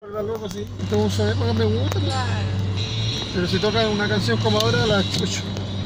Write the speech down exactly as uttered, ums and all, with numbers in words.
vuelva loco, sí. Entonces, época me gusta, Claro. pero si tocan una canción como ahora, la escucho.